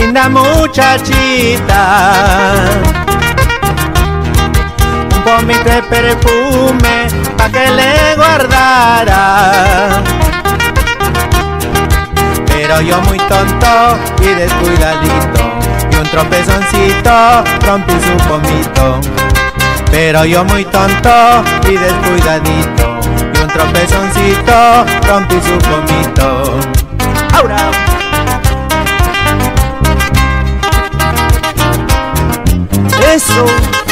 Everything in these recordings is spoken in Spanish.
linda muchachita, un pomito de perfume pa' que le guardara. Pero yo muy tonto y descuidadito, y un tropezoncito rompí su pomito. Pero yo muy tonto y descuidadito, y un tropezoncito rompí su pomito. ¡Ahora! ¡Eso!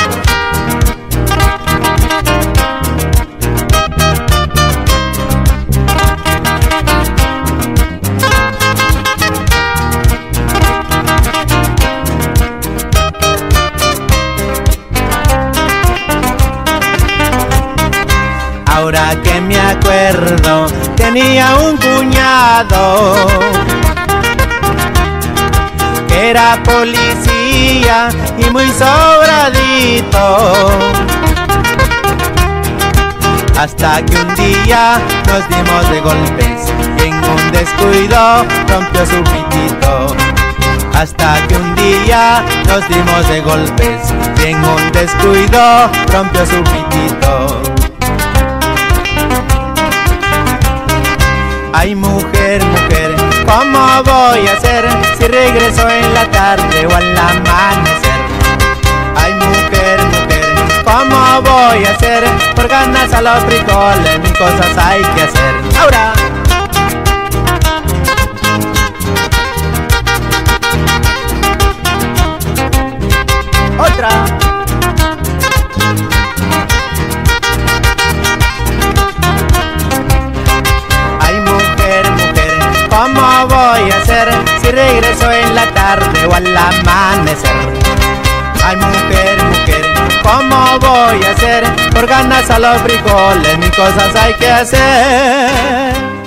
Ahora que me acuerdo, tenía un cuñado que era policía y muy sobradito. Hasta que un día nos dimos de golpes y en un descuido rompió su pitito. Hasta que un día nos dimos de golpes y en un descuido rompió su pitito. Ay, mujer, mujer, ¿cómo voy a hacer si regreso en la tarde o al amanecer? Ay, mujer, mujer, ¿cómo voy a hacer? Por ganas a los frijoles, mil cosas hay que hacer. ¡Ahora! ¡Otra! ¿Cómo voy a hacer si regreso en la tarde o al amanecer? Ay, mujer, mujer, ¿cómo voy a hacer? Por ganas a los frijoles, mil cosas hay que hacer.